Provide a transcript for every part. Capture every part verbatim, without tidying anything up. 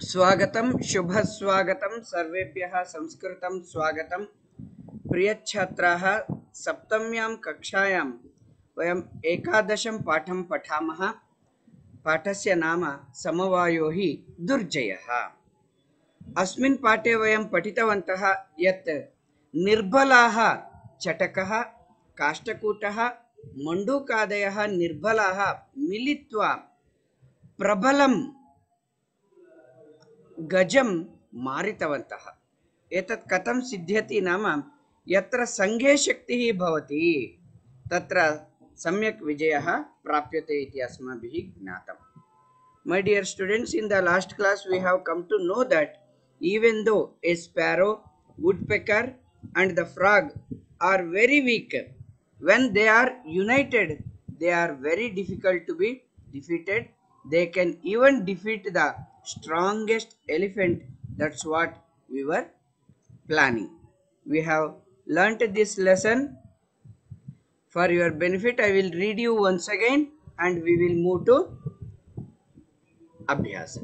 स्वागतं शुभ स्वागतं सर्वेभ्यः संस्कृतं स्वागतं प्रियछात्राः सप्तम्यां कक्षायां वयम् एकादशं पाठं पठामः। पाठस्य नाम समवायोः दुर्जयः। अस्मिन् पाठे वयं पठितवन्तः यत् निर्बलाः चटकः काष्ठकूटः मण्डूकादयः निर्बलाः मिलित्वा प्रबलं गजं मारितवन्तः। एतत् कथं सिद्ध्यति नाम यत्र संघे शक्तिः भवति तत्र सम्यक् विजयः प्राप्यते इति अस्माभिः ज्ञातम्। My dear students, in the last class we have come to know that even though a sparrow, woodpecker and the frog are very weak, when they are united they are very difficult to be defeated. They can even defeat the strongest elephant. That's what we were planning. We have learnt this lesson. For your benefit I will read you once again and we will move to अभ्यास।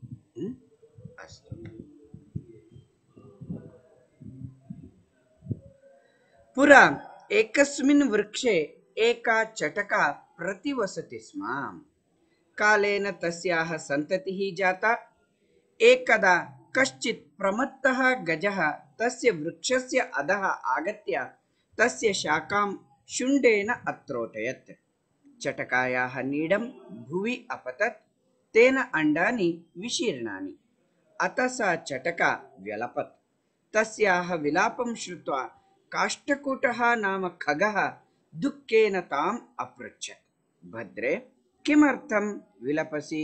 पुरा एकस्मिन् वृक्षे एका चटका प्रतिवसति स्म। कालेन तस्याः सन्ततिः जाता। एकदा कश्चित् प्रमत्तः गजः तस्य वृक्षस्य अधः आगत्य तस्य शाखां शुण्डेन अत्रोटयत्। चटकायाः नीडं भुवि अपतत्। तेन अंडानि विशीर्णानि। अतः सा चटका व्यलपत्। तस्याः विलापं श्रुत्वा काष्ठकूटः नाम खगः दुःखेन ताम् अपृच्छत्, भद्रे किमर्थं विलपसि?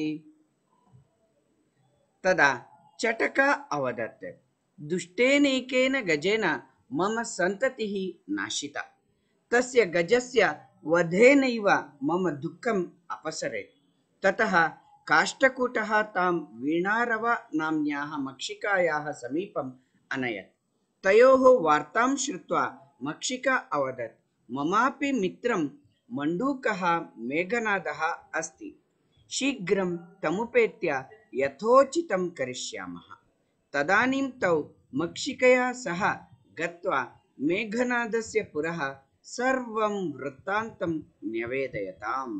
तदा चटका अवदत्, दुष्टेनैकेन गजेन मम सन्ततिः नाशिता। तस्य गजस्य वधेनैव मम दुःखम् अपसरेत्। ततः काष्ठकूटः तां वीणारव नाम्न्याः मक्षिकायाः समीपम् अनयत्। तयोः वार्तां श्रुत्वा मक्षिका अवदत्, ममापि मित्रं मण्डूकः मेघनादः अस्ति। शीघ्रं तमुपेत्य यथोचितं करिष्यामः। तदानीं तौ मक्षिकया सह गत्वा मेघनादस्य पुरः सर्वं वृत्तान्तं न्यवेदयताम्।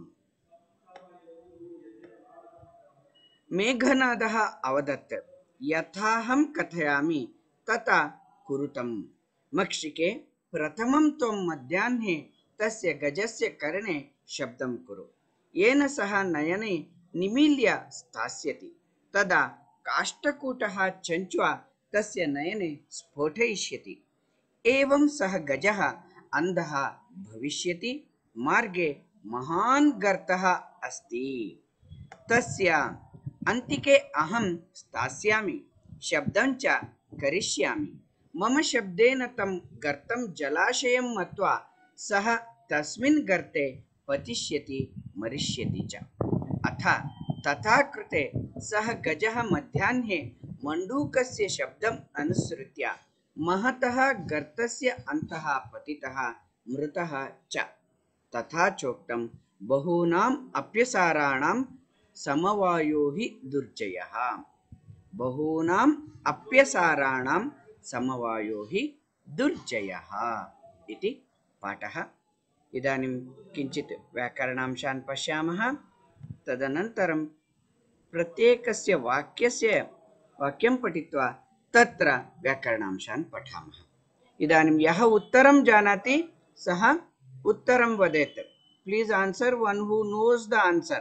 मेघनादः अवदत्, यथाहं कथयामि तथा कुरुतम्। मक्षिके प्रथमं त्वं मध्याह्ने तस्य गजस्य कर्णे शब्दं कुरु, येन सः नयने निमील्य स्थास्यति। तदा काष्ठकूटः चञ्च्वा तस्य नयने स्फोटयिष्यति। एवं सः गजः अन्धः भविष्यति। मार्गे महान् गर्तः अस्ति। तस्य अन्तिके अहं स्थास्यामि, शब्दं च करिष्यामि। मम शब्देन तं गर्तं जलाशयं मत्वा सः तस्मिन् गर्ते पतिष्यति मरिष्यति च। अथ तथा कृते सः गजः मध्याह्ने मण्डूकस्य शब्दम् अनुसृत्य महतः गर्तस्य अन्तः पतितः मृतः च। तथा चोक्तं बहूनाम् अप्यसाराणां समवायोः दुर्जयः। बहूनाम् अप्यसाराणां समवायोः दुर्जयः इति पाठः। इदानीं किञ्चित् व्याकरणांशान् पश्यामः। तदनन्तरं प्रत्येकस्य वाक्यस्य वाक्यं पठित्वा तत्र व्याकरणांशान् पठामः। इदानीं यः उत्तरं जानाति सः उत्तरं वदेत्। Please answer one who knows the answer.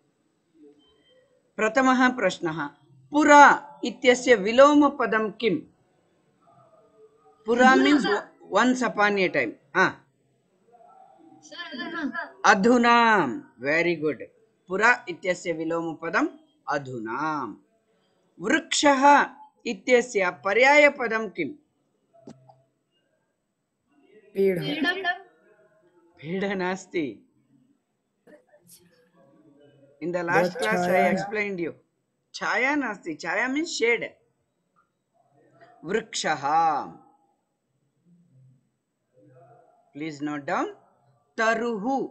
प्रथमः प्रश्नः, पुरा इत्यस्य विलोम पदं किम्? पुरा means once upon a time. हाँ, अधुना। Very good. पुरा इत्यस्य विलोम पदम् अधुना। वृक्षः इत्यस्य पर्याय पदं किम्? पेड़ नास्ति। In the last class I explained you. Chaya nasti. Chaya means shade. Vrikshaha. Please note down. Taruhu.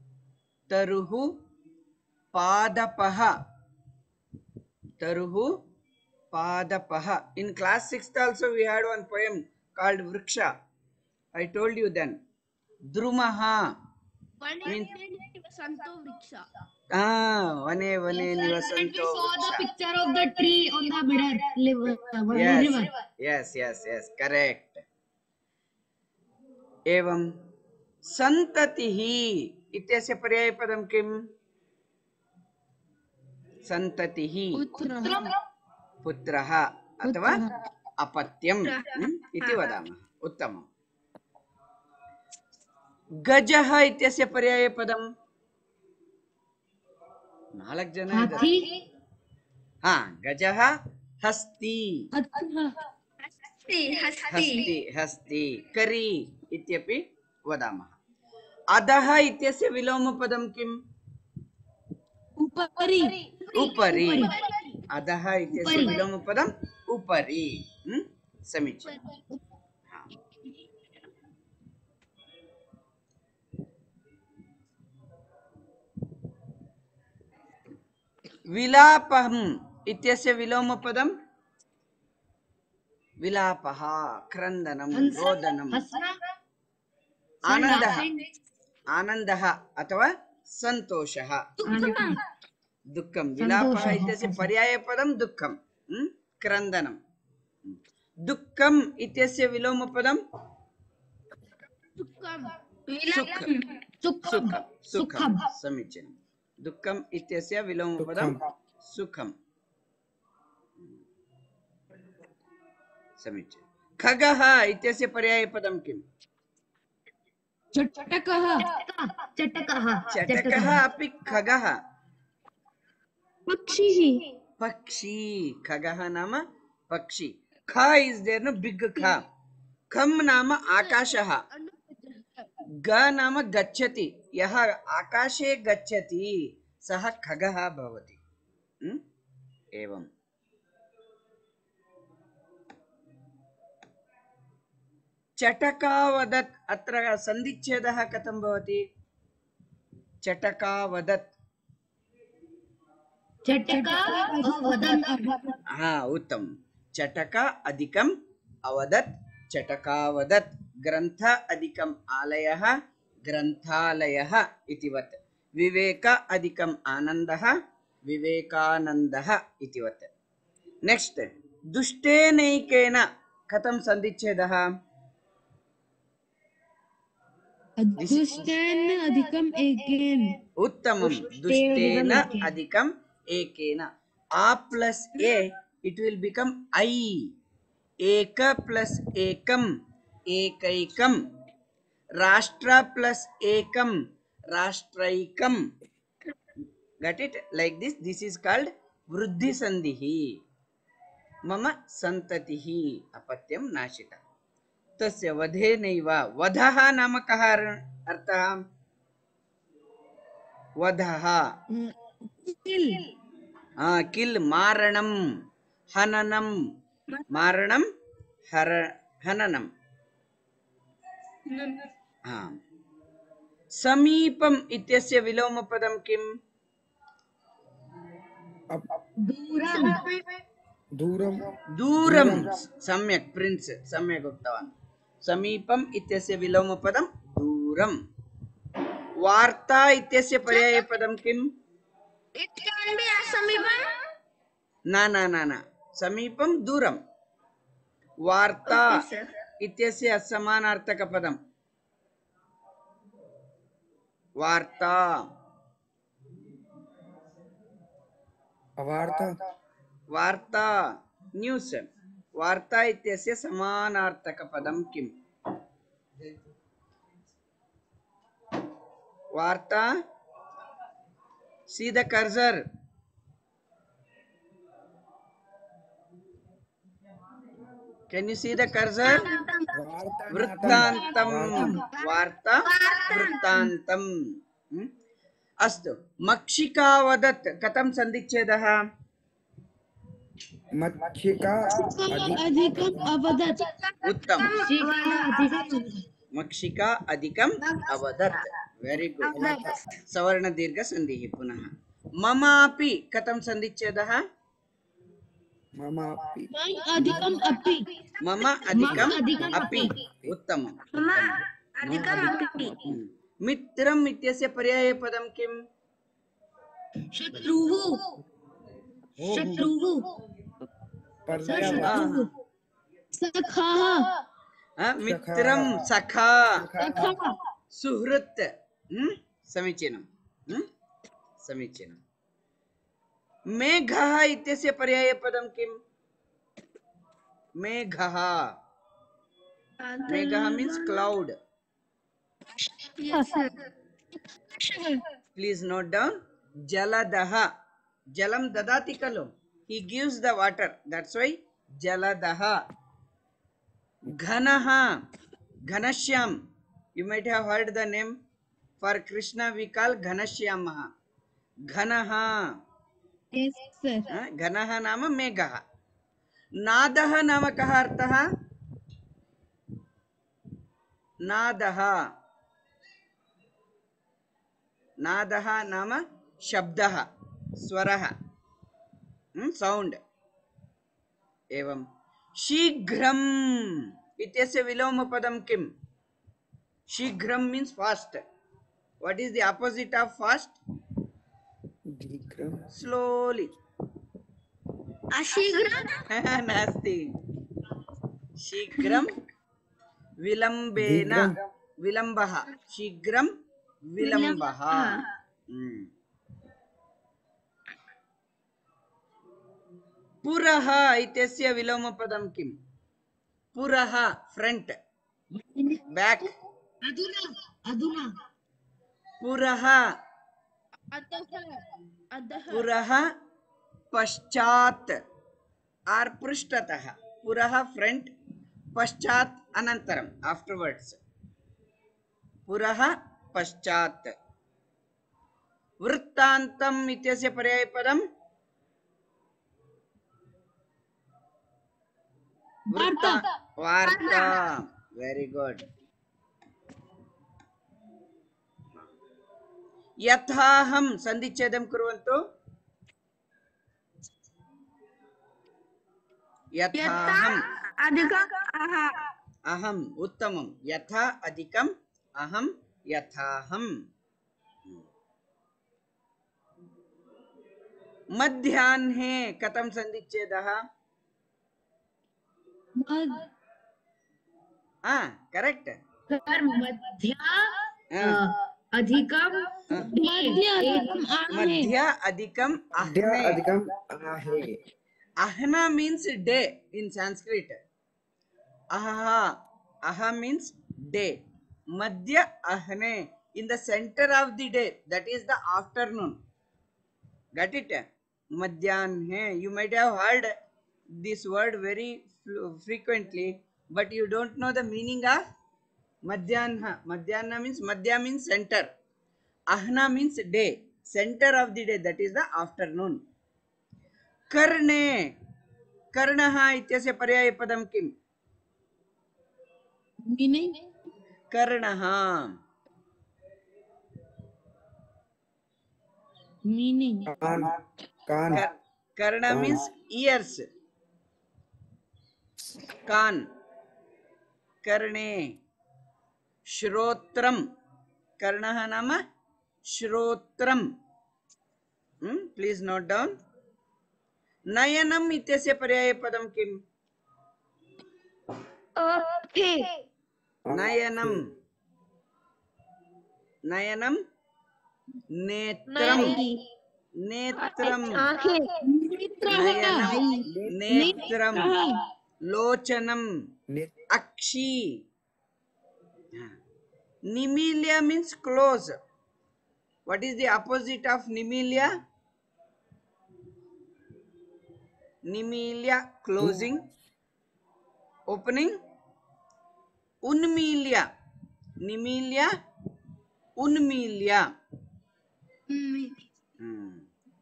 Taruhu. Padapaha. Taruhu. Padapaha. In class sixth also we had one poem called Vriksha. I told you then. Drumaha means ah, vane vane nivasanto. We saw the picture of the tree on the middle river. Yes, river. yes, yes, yes, correct. एवं संततिः इत्यस्य पर्यायपदं किम्? संततिः पुत्रः अथवा अपत्यम् इति वदामः. उत्तमम्. गजः इत्यस्य पर्यायपदं नाल्ಕು ಜನ ಇದ್ದಾರೆ. ಹಾ, गजः हस्ति हस्ति हस्ति करी इत्यपि वदामः. अधः इत्यस्य विलोमपदं किम्? उपरि. उपरि. अधः इत्यस्य विलोमपदम् उपरि. समीचीनम्. विलापम् इत्यस्य विलोमपदं विलापः, क्रन्दनं, रोदनम्. आनन्दः आनन्दः अथवा सन्तोषः. दुःखं. विलापः इत्यस्य पर्यायपदं दुःखं, क्रन्दनं. दुःखम् इत्यस्य विलोमपदं सुखं. सुखं. समीचीनं. दुःखम् इत्यस्य विलोमपदं सुखं. समीचीनं. खगः इत्यस्य पर्यायपदं किम्? चटकः. चटकः. चटकः अपि खगः. पक्षी. पक्षी. खगः नाम पक्षी. ख इस् देयर नो बिग ख. खम नाम आकाशः. ग नाम गच्छति. यः आकाशे गच्छति सः खगः भवति. एवं. चटकावदत्. अत्र सन्धिच्छेदः कथं भवति? चटकावदत्. हा, उत्तम. चटका अधिकम् अवदत् चटकावदत्. ग्रन्थ अधिकम् आलयः ग्रन्थालयः इतिवत्. विवेक अधिकम् आनन्दः विवेकानन्दः इतिवत्. नेक्स्ट. दुष्टेनैकेन कथं सन्धिच्छेदः? दुष्टेन अधिकम् एकेन. उत्तमं. दुष्टेन अधिकम् एकेन. आ प्लस ए it will become I. एक plus एकम एकैकम. राष्ट्र plus Ekam राष्ट्रैकम. Got it? Like this. This is called वृद्धि संधिः. मम संततिः अपत्यं नाशिता. तस्य वधेनैव. वधः नाम कः अर्थः? वधः हाँ, किल. मारणं हननं. मारणं हर हननं. हाँ. समीपम् इत्यस्य विलोमपदं किम्? दूरं. दूरं. सम्यक् प्रिन्स्, सम्यक् उक्तवान्. समीपम् इत्यस्य विलोमपदं दूरं. वार्ता इत्यस्य पर्यायपदं किम्? It can be asamipam. न न न न. समीपं दूरं. वार्ता इत्यस्य समानार्थकपदं वार्ता. अवार्ता. वार्ता न्यूस्. वार्ता इत्यस्य समानार्थकपदं किम्? वार्ता. See the cursor. Can you see the cursor? वृत्तान्तं. वार्ता वृत्तान्तं. अस्तु. मक्षिकावदत् कथं सन्धिच्छेदः? मक्षिका अधिकम् अवदत्. उत्तम. मक्षिका अधिकम् अवदत्. Very good. सवर्ण दीर्घ संधिः पुनः. ममापि कथं सन्धिच्छेदः? ममापि मम अधिकम अपि मम मम अधिकम अधिकम अपि अपि उत्तमम् मम उत्तमम् अधिकम अपि हम्म। मित्रम् इत्यस्य पर्यायपदं किम्? शत्रुः शत्रुः पर्यायवाचकः शत्रुः सखाः हाँ, मित्रं सखाः सखा सखाः सुहृत् हम्म? समीचीनं हम्म? समीचीनं। मेघः इत्यस्य पर्यायपदं किम्? मेघः मेघः means cloud. Please note down जलदः जलं ददाति खलु, he gives the water, that's why जलदः। घनः Ghanshyam, you might have heard the name for Krishna, we call घनश्यामः। घनः Yes, sir. हाँ, घनः नाम मेघः। नादः नाम कः अर्थः? नादः नादः नाम शब्दः, स्वरः, साउंड। एवं शीघ्रम् इत्यस्य विलोमपदं किम्? शीघ्रं means fast. What is the opposite of fast? शीघ्रं स्लोली। अशीघ्रं नास्ति। शीघ्रं विलम्बेन, शीघ्रं विलम्बः, शीघ्रं विलम्बः। हम्म। पुरः इत्यस्य विलोमपदं किम्? पुरः फ्रंट, बैक। अधुना अधुना पुरः अतः अधः पुरः पश्चात् आर पृष्ठतः। पुरः फ्रंट, पश्चात् अनन्तरम्, आफ्टरवर्ड्स। पुरः पश्चात्। वृत्तान्तम् इत्यस्य पर्यायपदं वार्ता वार्ता। वेरी गुड। यथाहं सन्धिच्छेदं कुर्वन्तु। यथाहं अधिकं अह अहम् उत्तमं। यथा अधिकम् अहं यथाहं। मध्याह्ने कथं सन्धिच्छेदः? आ करेक्ट। कर मध्या हाँ। अधिकम हाँ। मध्य अधिकम आहे मध्य अधिकम अद्य ahne। अधिकम् आहे। ahna means day in Sanskrit. Aha, aha means day. Madhya ahne, in the center of the day, that is the afternoon. Got it? Madhyanhe. You might have heard this word very frequently, but you don't know the meaning of Madhyanha. Madhyanha means, Madhya means center. Ahna means day, center of the day, that is the afternoon. Karne, Karnaha इत्यस्य पर्यायपदं किम्? Meaning Karnaha. Meaning कान कान Kar- Karna कान means ears. Kan. Karne. Shrotram. Karnaha nama Shrotram. Hmm? Please note down. Nayanam इत्यस्य पर्यायपदं किम्? Okay नयनम। नयनम नेत्रम। नेत्रम आंखें नयनम नेत्रम। नेत्रः लोचनम नित अक्षी। Nimilia means close. What is the opposite of Nimilia? Nimilia closing, opening. Unmilia. Nimilia, Unmilia. Hmm.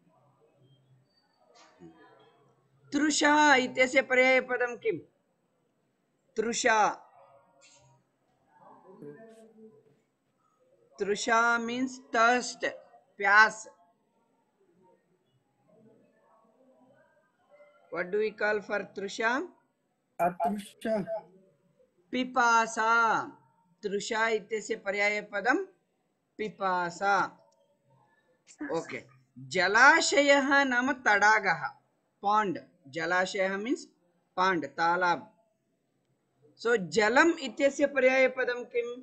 तृषा इत्यस्य पर्यायपदं किम्? तृषा। तृषा means thirst, प्यास। What do we call for Trusha? Atrusha. Pipasa. Trusha इत्यस्य पर्यायपदं पिपासा. Okay. जलाशयः नाम तडागः. Pond. जलाशयः means pond, तालाब. So jalam इत्यस्य पर्यायपदं किम्?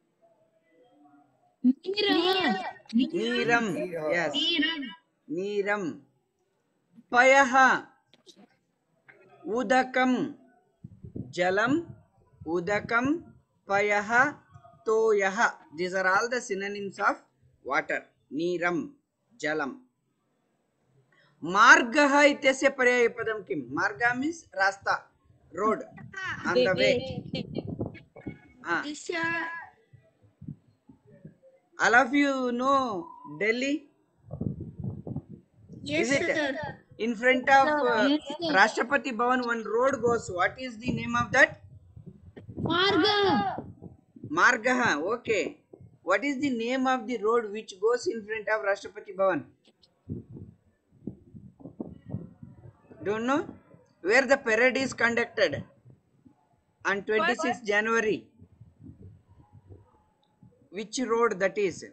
नीरम. Yes. नीरम. पयः. उदकम. Jalam, udakam, payaha, toyaha. These are all the synonyms of water. Neeram, jalam. Margaha ityasya paryayapadam kim? Marga means rasta, road, on the way. Ah. All of you know Delhi? Yes, Is it? sir. In front of uh, Yes, sir. Rashtrapati Bhavan, one road goes. What is the name of that? Marga. Margaha, okay. What is the name of the road which goes in front of Rashtrapati Bhavan? Don't know? Where the parade is conducted on twenty-sixth January. Which road that is?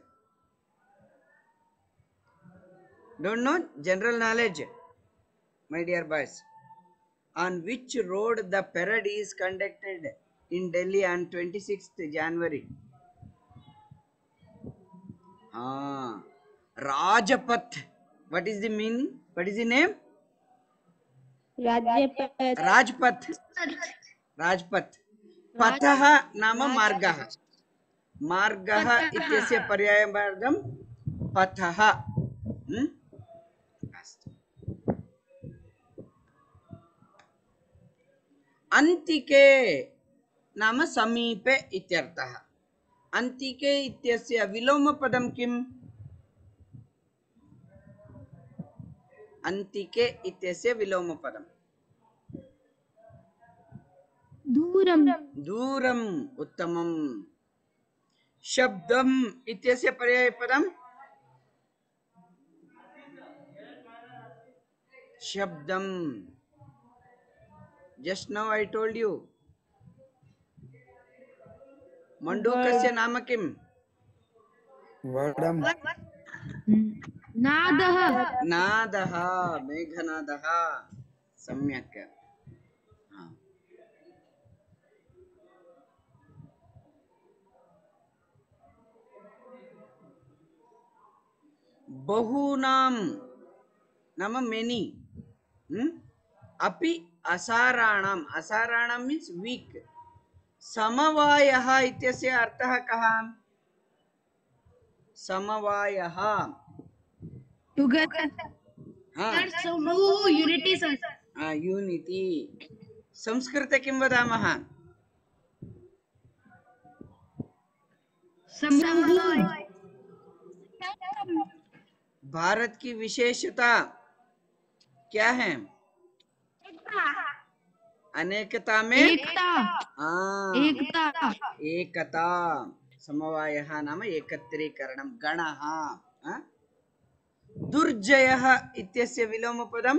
Don't know? General knowledge, my dear boys. On which road the parade is conducted in Delhi on twenty-sixth January? Ah, Rajpath. What is the meaning? What is the name? Rajpath. Rajpath. Rajpath. Patah nama margah. Margah ityasya paryayapadam patah. Hmm? Antike नाम समीपे इत्यर्थः. अन्तिके इत्यस्य विलोमपदं किम्? अन्तिके इत्यस्य विलोमपदं दूरम. दूरम्. उत्तमम्. शब्दम् इत्यस्य पर्यायपदं शब्दम्. Just now I told you. मंडूकस्य नाम किम्? Vadam. नादः. नादः. मेघनादः. सम्यक्. हाँ. बहूनां नाम मेनी. अपि असाराणाम्. असाराणां मीन्स वीक. समवायः इत्यस्य अर्थः कः? समवायः. Together. हाँ. So no unity, sir. हाँ, यूनिटी. संस्कृते किं वदामः? समूह. भारत की विशेषता क्या है? अनेकता में एकता. हाँ, एकता. एकता. समवायः नाम एकत्रीकरणं. गणः. हाँ? दुर्जयः इत्यस्य विलोमपदं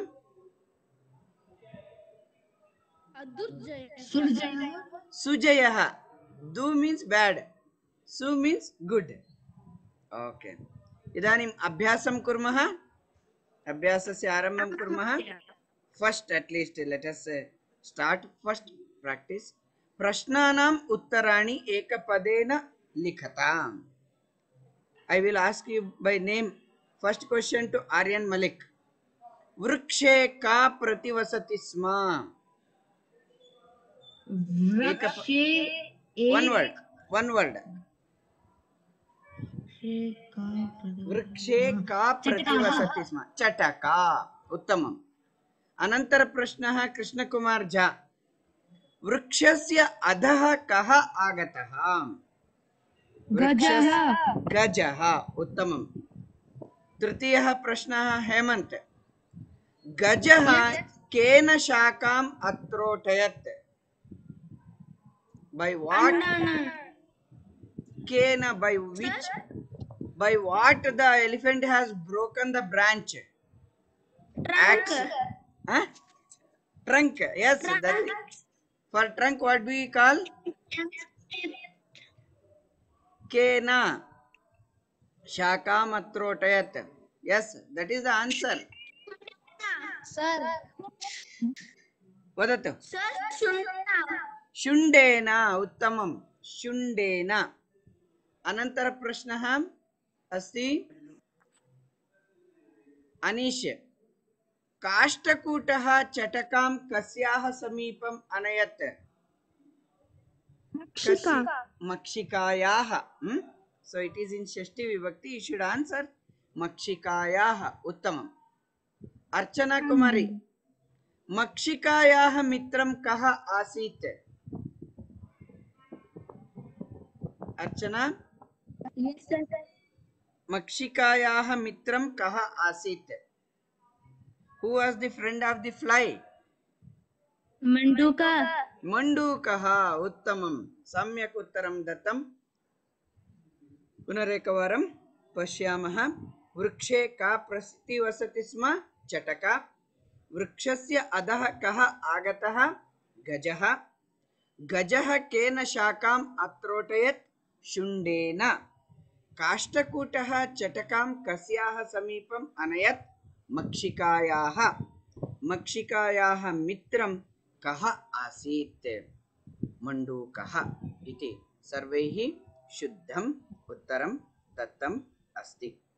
सुजयः. सुजयः. दु मीन्स बैड, सु मीन्स गुड. ओके. इदानीम् अभ्यासं कुर्मः. अभ्यासस्य आरम्भं कुर्मः. First at least let us start first practice. प्रश्नानाम् उत्तराणि एकपदेन लिखताम्. I will ask you by name. First question to Aryan Malik. वृक्षे का प्रतिवसति स्म? वृक्षे. One word. One word. वृक्षे वृक्षे का प्रतिवसति स्म? चटका. उत्तमम्. अनंतर प्रश्नः कृष्णकुमार झा. वृक्षस्य अधः कः आगतः? गजः. गजः. उत्तमम्. तृतीयः प्रश्नः हेमंत. गजः केन शाकाम् अत्रोटयत्? By what? केन, by which? By what the elephant has broken the branch? Axe. Huh? Trunk. Yes. That, for trunk, what do we call? Kena. Shakam atrotayat. Yes, that is the answer. Sir. Vadatu. Sir, Shunda. Shundena. Uttamam. Shundena. अनंतर प्रश्नः अस्ति अनीश काष्ठकूटः चटकां कस्याः समीपम् अनयत् Mक्षिका. मक्षिकायाः so it is in षष्ठी विभक्ति you should answer मक्षिकायाः उत्तमम् अर्चना कुमारी मक्षिकायाः मित्रं कः आसीत् अर्चना Yes, sir. मक्षिकायाः मित्रं कः आसीत् Who was the friend of the fly? Manduka. मण्डूकः उत्तमं सम्यक् उत्तरं दत्तं पुनरेकवारं पश्यामः वृक्षे का प्रस्ति वसति स्म चटका वृक्षस्य अधः कः आगतः गजः गजः केन शाकाम् अत्रोटयत् शुण्डेन काष्ठकूटः चटकां कस्याः समीपम् अनयत् मक्षिकायाः मक्षिकायाः मित्रं कः आसीत् मण्डूकः इति सर्वैः शुद्धम् उत्तरं दत्तम् अस्ति।